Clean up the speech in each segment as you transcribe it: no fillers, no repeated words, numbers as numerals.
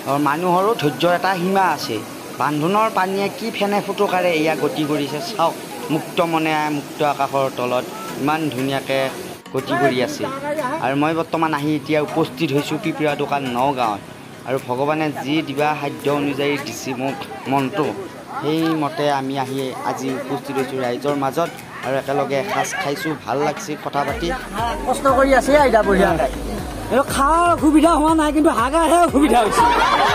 মানুহৰো ধৈৰ্যৰ এটা সীমা আছে। বান্ধোনৰ পানীয়ে কি ফেনে ফুটুকাৰে এয়া গতি কৰিছে চাওক। মুক্ত মনে মুক্ত আকাশৰ তলত ইমান ধুনীয়াকৈ গতি কৰি আছে। আৰু মই বৰ্তমান আহি এতিয়া উপস্থিত হৈছোঁ পিপৰা দোকান নগাঁৱত। আৰু ভগৱানে যি দিবা সাধ্য অনুযায়ী দিছে মোক মনটো, সেইমতে আমি আহি আজি উপস্থিত হৈছোঁ ৰাইজৰ মাজত আৰু একেলগে এসাঁজ খাইছোঁ। ভাল লাগছে কথা পাতি। কষ্ট কৰি আছে আইদা বঢ়িয়াকৈ। এইটো খাৱাৰ অসুবিধা হোৱা নাই, কিন্তু হাগাৰহে অসুবিধা হৈছে।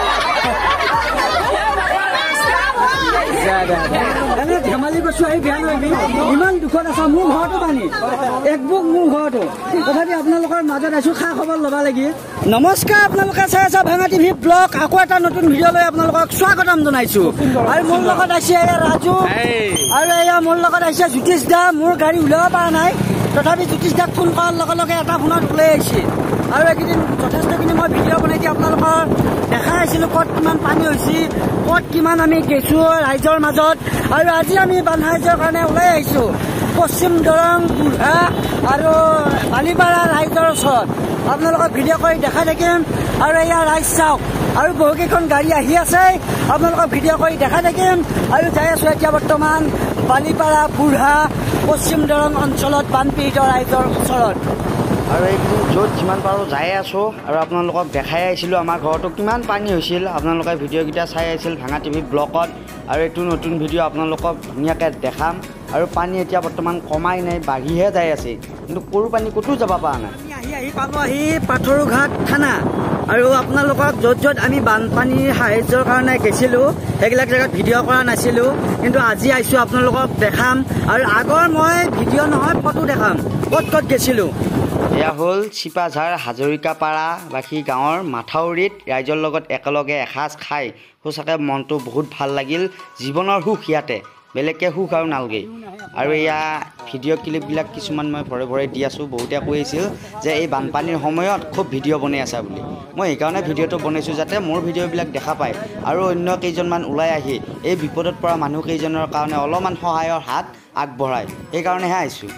ধেমালি কৈছো আহি বেয়া নহয়, ইমান দুখত আছা। মোৰ ঘৰতো পানী একবুক, মোৰ ঘৰতো। তথাপি আপোনালোকৰ মাজত আছো, খা খবৰ ল'ব লাগি। নমস্কাৰ, আপোনালোকে চাই আছা ভাঙা টিভি ব্লগ। আকৌ এটা নতুন ভিডিঅ' লৈ আপোনালোকক স্বাগতম জনাইছো। আৰু মোৰ লগত আছে এয়া ৰাজু, আৰু এয়া মোৰ লগত আহিছে জ্যোতিষ দা। মোৰ গাড়ী উলিয়াব পৰা নাই, তথাপি জ্যোতিষ দাক ফোন কৰাৰ লগে লগে এটা ফোনত ওলাই আহিছে। আৰু এইকেইদিন যথেষ্টখিনি মই ভিডিঅ' বনাই দি আপোনালোকৰ দেখাই আছিলোঁ ক'ত কিমান পানী হৈছে, ক'ত কিমান আমি গৈছোঁ ৰাইজৰ মাজত। আৰু আজি আমি বানসাহায্যৰ কাৰণে ওলাই আহিছোঁ পশ্চিম দৰং বুঢ়া আৰু বালিপাৰা ৰাইজৰ ওচৰত। আপোনালোকক ভিডিঅ' কৰি দেখাই থাকিম। আৰু এয়া ৰাইজ চাওক, আৰু বহুকেইখন গাড়ী আহি আছে, আপোনালোকক ভিডিঅ' কৰি দেখাই থাকিম। আৰু যাই আছোঁ এতিয়া বৰ্তমান বালিপাৰা বুঢ়া পশ্চিম দৰং অঞ্চলত বানপীড়িত ৰাইজৰ ওচৰত। আৰু এইকেইদিন য'ত যিমান পাৰোঁ যাই আছোঁ আৰু আপোনালোকক দেখাই আহিছিলোঁ আমাৰ ঘৰতো কিমান পানী হৈছিল। আপোনালোকে ভিডিঅ'কেইটা চাই আহিছিল ভাঙা টিভি ব্লগত। আৰু এইটো নতুন ভিডিঅ' আপোনালোকক ধুনীয়াকৈ দেখাম। আৰু পানী এতিয়া বৰ্তমান কমাই নাই, বাঢ়িহে যাই আছে, কিন্তু সৰু পানী ক'তো যাব পৰা নাই। আহি পালোহি পাথৰুঘাট থানা। আৰু আপোনালোকক য'ত য'ত আমি বানপানীৰ সাহায্যৰ কাৰণে গৈছিলোঁ সেইবিলাক জেগাত ভিডিঅ' কৰা নাছিলোঁ, কিন্তু আজি আহিছোঁ আপোনালোকক দেখাম। আৰু আগৰ মই ভিডিঅ' নহয় ফটো দেখাম ক'ত ক'ত গৈছিলোঁ। এয়া হ'ল চিপাঝাৰ হাজৰিকাপাৰা বাসী গাঁৱৰ মাথাউৰিত ৰাইজৰ লগত একেলগে এসাঁজ খাই সঁচাকৈ মনটো বহুত ভাল লাগিল। জীৱনৰ সুখ ইয়াতে, বেলেগকৈ সুখ আৰু নালগে। আৰু এয়া ভিডিঅ' ক্লিপবিলাক কিছুমান মই ভৰে ভৰে দি আছোঁ। বহুতে কৈ আছিল যে এই বানপানীৰ সময়ত খুব ভিডিঅ' বনাই আছা বুলি। মই সেইকাৰণে ভিডিঅ'টো বনাইছোঁ যাতে মোৰ ভিডিঅ'বিলাক দেখা পায় আৰু অন্য কেইজনমান ওলাই আহি এই বিপদত পৰা মানুহকেইজনৰ কাৰণে অলপমান সহায়ৰ হাত আগবঢ়ায়, সেইকাৰণেহে আহিছোঁ।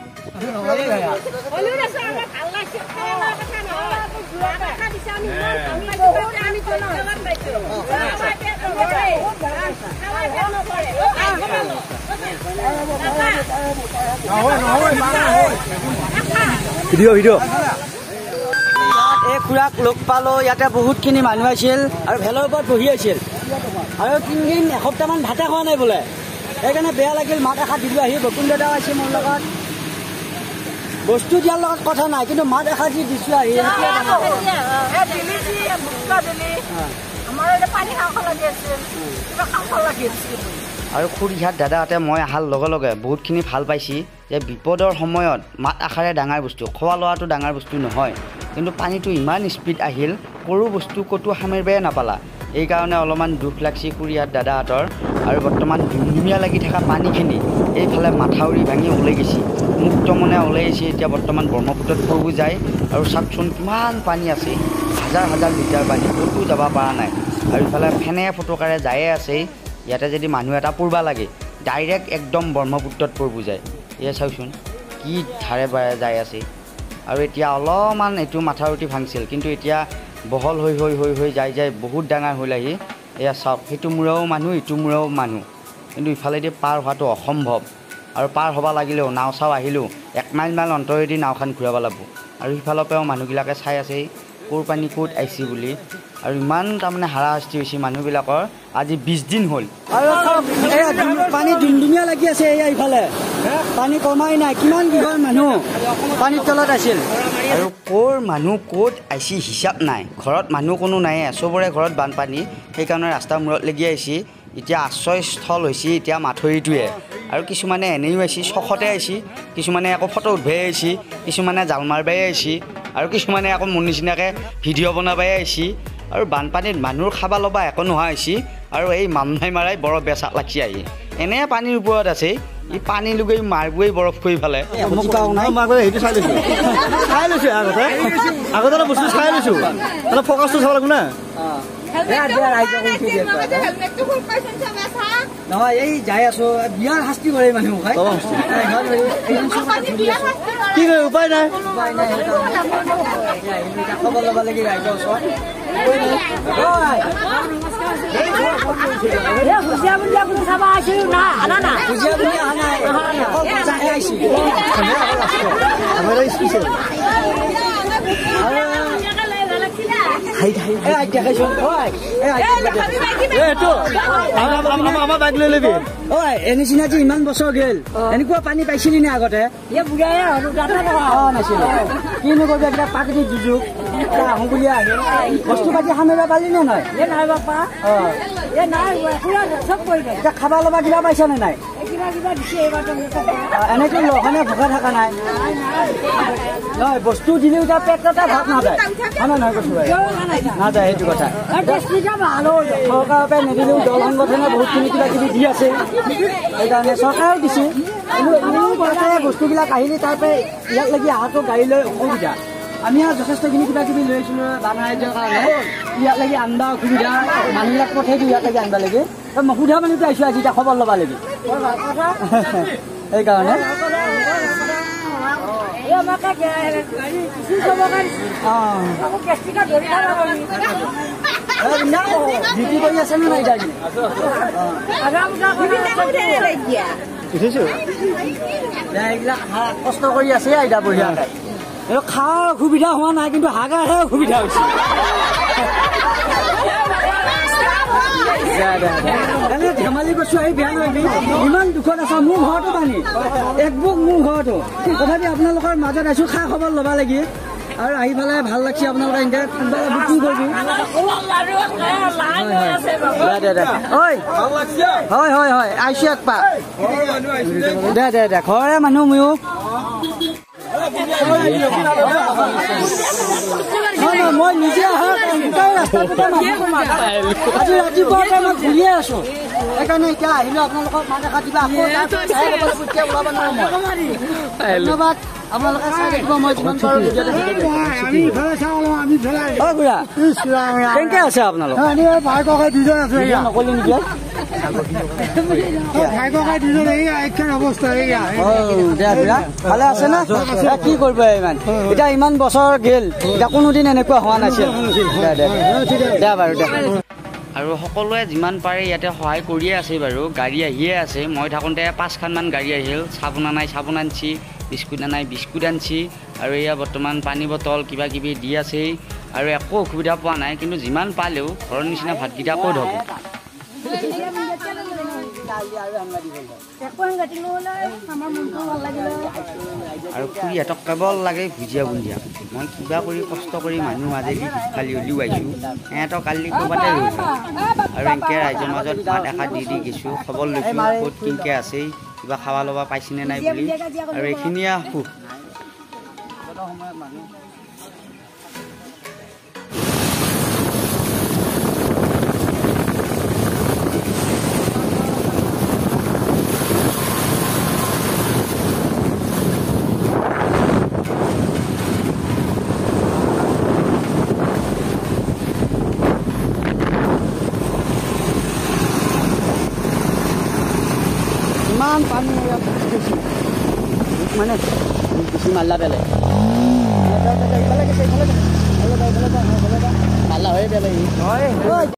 এই খুৰাক লগ পালোঁ, ইয়াতে বহুতখিনি মানুহ আছিল আৰু ভেলৰ ওপৰত বহি আছিল। আৰু 3 দিন এসপ্তাহমান ভাতে খোৱা নাই বোলে, সেইকাৰণে বেয়া লাগিল। মাত এষাৰ দিলোঁ আহি। বকুল দাদাও আছে মোৰ লগত। বস্তু দিয়াৰ লগত কথা নাই, কিন্তু মাত এষাৰ যি দিছোঁ আহি আৰু খুৰীহাত দাদাহঁতে মই অহাৰ লগে লগে বহুতখিনি ভাল পাইছে যে বিপদৰ সময়ত মাত আশাৰে ডাঙৰ বস্তু, খোৱা লোৱাটো ডাঙৰ বস্তু নহয়, কিন্তু পানীটো ইমান স্পীড আহিল সৰু বস্তু ক'তো সামৰিবই নাপালা। এইকাৰণে অলপমান দুখ লাগছে খুৰীহাত দাদাহঁতৰ। আৰু বৰ্তমান ধুমধুমীয়া লাগি থকা পানীখিনি এইফালে মাথাউৰি ভাঙি ওলাই গৈছে, মুক্ত মনে ওলাই আহিছে। এতিয়া বৰ্তমান ব্ৰহ্মপুত্ৰত পৰিব যায়। আৰু চাওকচোন কিমান পানী আছে, হাজাৰ হাজাৰ লিটাৰ পানী, ক'তো যাব পৰা নাই। আৰু ইফালে ফেনে ফুটুকাৰে যায়ে আছে। ইয়াতে যদি মানুহ এটা পৰিব লাগে ডাইৰেক্ট একদম ব্ৰহ্মপুত্ৰত পৰিব যায়। এয়া চাওকচোন কি ধাৰে বাৰে যাই আছে। আৰু এতিয়া অলপমান এইটো মাথাউৰিটি ভাঙিছিল, কিন্তু এতিয়া বহল হৈ হৈ হৈ হৈ যাই যাই বহুত ডাঙৰ হৈ আহি এয়া চাওক, সেইটো মূৰেও মানুহ, ইটো মূৰেও মানুহ, কিন্তু ইফালেদি পাৰ হোৱাটো অসম্ভৱ। আৰু পাৰ হ'ব লাগিলেও নাও চাও আহিলেও 1 মাইল অন্তৰেদি নাওখন ঘূৰাব লাগিব। আৰু সিফালৰ পৰাও মানুহবিলাকে চাই আছে ক'ৰ পানী ক'ত আহিছে বুলি। আৰু ইমান তাৰমানে হাৰাশাস্তি হৈছে মানুহবিলাকৰ। আজি 20 দিন হ'ল। আৰু পানী ধুমধুমীয়া লাগি আছে। এয়া ইফালে পানী কমাই নাই, কিমান কিমান মানুহ পানীৰ তলত আছিল। আৰু ক'ৰ মানুহ ক'ত আহিছে হিচাপ নাই। ঘৰত মানুহ কোনো নাই, চবৰে ঘৰত বানপানী, সেইকাৰণে ৰাস্তাৰ মূৰত লাগি আহিছে। এতিয়া আশ্ৰয়স্থল হৈছে এতিয়া মাথৰিটোৱে। আৰু কিছুমানে এনেও আহিছে, চখতে আহিছে, কিছুমানে আকৌ ফটো উঠবাই আহিছে, কিছুমানে জাল মাৰবাই আহিছে, আৰু কিছুমানে আকৌ মোৰ নিচিনাকৈ ভিডিঅ' বনাবাই আহিছে। আৰু বানপানীত মানুহৰ খাব ল'বা একো নোহোৱা হৈছে। আৰু এই মামনাই মাৰাই বৰ বেচা লাগছি আহি এনে পানীৰ ওপৰত আছে। ই পানী লুগৈ মাৰবই বৰফ কৰি ফালে। আগতে বস্তু চাই লৈছোঁ, অলপ ফকাচটো চাব লাগিব না। নহয় এই যাই আছো, বিয়াৰ শাস্তি কৰে মানুহ কি কৰে, উপায় নাই। খবৰ ল'ব লাগে ৰাইজৰ ওচৰত। ভুজিয়া বুলি অহা নাই অকল চাহে আহিছে আমাৰ স্পেচিয়েল আমাৰ বাইক লৈ ল'বি এই নিচিনা যে ইমান বছৰ গেল এনেকুৱা পানী পাইছিলি নে আগতে নাছিলে কিনো কৰিব এইবিলাক প্ৰাকৃতিক দুৰ্যোগ আহোঁ বুলি আহে বস্তু পাতি সামৰিব পাৰিলি নে নহয় এতিয়া খাবা ল'বা কিবা পাইছা নে নাই এনেকে লহনে ভোকা থকা নাই নহয় বস্তু দিলেও এতিয়া পেট এটা ভাত নাযায় হয় নহয় কৈছো নাযায় সেইটো কথা চৰকাৰৰ পৰা নিদিলেও দল সংগঠনে বহুতখিনি কিবা কিবি দি আছে সেইকাৰণে চৰকাৰেও দিছে কিন্তু এনেও চৰকাৰে বস্তুবিলাক আহিলে তাৰ পৰা ইয়াত লাগি অহাটো গাড়ী লৈ অসুবিধা আমি আৰু যথেষ্টখিনি কিবা কিবি লৈ আহিছিলোঁ বানা ৰাজ্যৰ কাৰণে ইয়াত লাগি আনবা অসুবিধা মানুহবিলাক পঠাই দিওঁ ইয়াত লাগি আনবা লাগে মই সোধা মানুহটো আহিছোঁ আজি এতিয়া খবৰ ল'বা লাগে সেইকাৰণে বিক্ৰী কৰি আছে নে নাই এইবিলাক কষ্ট কৰি আছে আইতা বঢ়িয়াকে এইটো খাৱাৰ অসুবিধা হোৱা নাই কিন্তু হাগাৰহে অসুবিধা হৈছে ধেমালি কৈছো আহি বেয়া নালাগি ইমান দুখত আছা মোৰ ঘৰতো পানী একবুক মোৰ ঘৰতো তথাপি আপোনালোকৰ মাজত আছো খা খবৰ ল'বা লাগি আৰু আহি পেলাই ভাল লাগছে আপোনালোকে এনেকৈ বুকিং কৰিবি হয় হয় হয় আহিছো এক পাক দে ঘৰৰে মানুহ ময়ো মই নিজে অহা আজি ৰাতিপুৱাৰ পৰা মই ঘূৰিয়ে আছো সেইকাৰণে এতিয়া আহিলো আপোনালোকক মাত এষাৰ দিবা ওলাব নোৱাৰো মই ধন্যবাদ আপোনালোকে চাই দেখিব মই যিমান পাৰো কেনেকে আছে আপোনালোক নকলি নেকি ভালে আছে না কি কৰিব ইমান এতিয়া ইমান বছৰ গেল এতিয়া কোনোদিন এনেকুৱা হোৱা নাছিল দে বাৰু দে আৰু সকলোৱে যিমান পাৰে ইয়াতে সহায় কৰিয়ে আছে বাৰু গাড়ী আহিয়ে আছে মই থাকোঁতে 5খানমান গাড়ী আহিল চাবোন আনাই চাবোন আনছি বিস্কুট আনাই বিস্কুট আনছি আৰু এয়া বৰ্তমান পানী বটল কিবা কিবি দি আছেই আৰু একো অসুবিধা পোৱা নাই কিন্তু যিমান পালেও ঘৰৰ নিচিনা ভাতকেইটা ক'ত হ'ব আৰু খুৰীহঁতক কেৱল লাগে ভুজিয়া বুন্দিয়া মই কিবা কৰি কষ্ট কৰি মানুহ মাজেদি খালি উলিয়াইছোঁ সিহঁতক কালি ক'ৰবাতে ৰৈছোঁ আৰু এনেকৈ ৰাইজৰ মাজত ভাত এষাৰ দি গৈছোঁ খবৰ লৈছোঁ ক'ত কিনকৈ আছেই কিবা খাবা ল'বা পাইছেনে নাই বুলি আৰু এইখিনিয়ে সুখ ইমান পানী মানে বেছি মাল্লা পেলাই মাল্লা হয়ে পেলাই